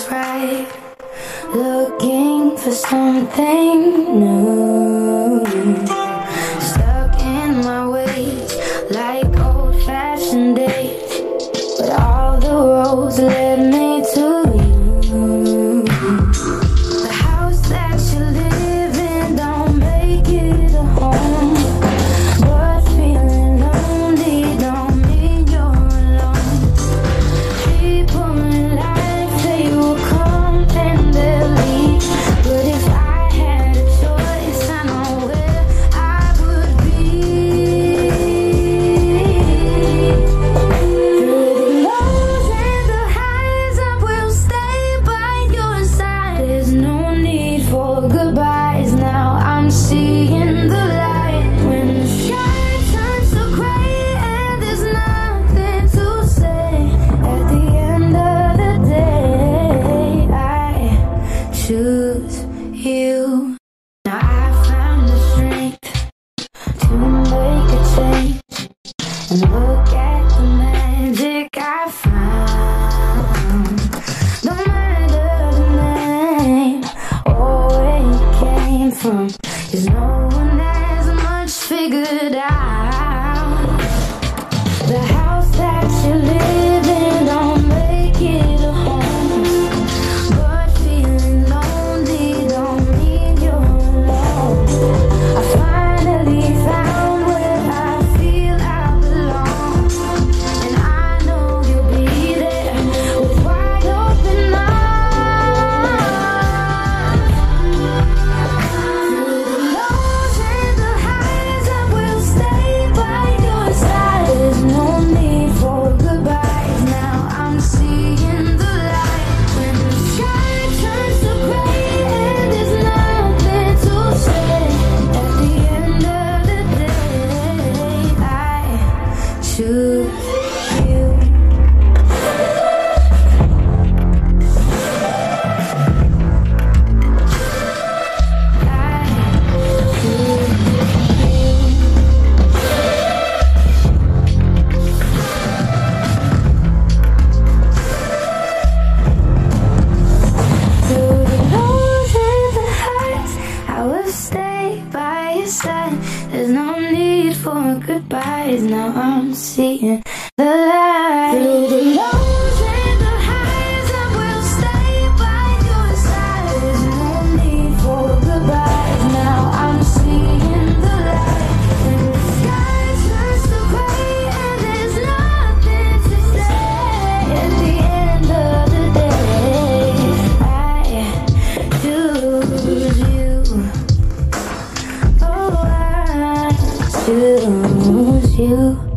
right, looking for something new. Stuck in my ways like old-fashioned days, but all the roads led me to you. The house that you live in don't make it a home, but feeling lonely don't mean you're alone. People in life, they will come and they'll leave, but if I had a choice, I know where I would be. Through the lows and the highs, I will stay by your side. There's no need for goodbyes now, I'm seeing the light. When the sky turns to gray and there's nothing to say, at the end of the day, I choose you. Now I found the strength to make a change, and look at the magic I found. No matter the name or where you came from, 'cause no one has much figured out. The house that you live in don't make it a home, but feeling lonely don't mean you're alone. I finally found where I feel I belong, and I know you'll be there with wide open arms. Through the lows and the highs, I will stay by your side. There's no need for goodbyes now, I'm seeing the light. When the sky turns to gray and there's nothing to say, at the end of the day, I choose you. Through the lows and the highs, I will stay by your side. There's no need for goodbyes now, I'm seeing the light. Through the lows and the highs, I will stay by your side. There's no need for goodbyes now, I'm seeing the light. When the sky turns to gray and there's nothing to say, at the end of the day, I choose you. Oh, I choose you.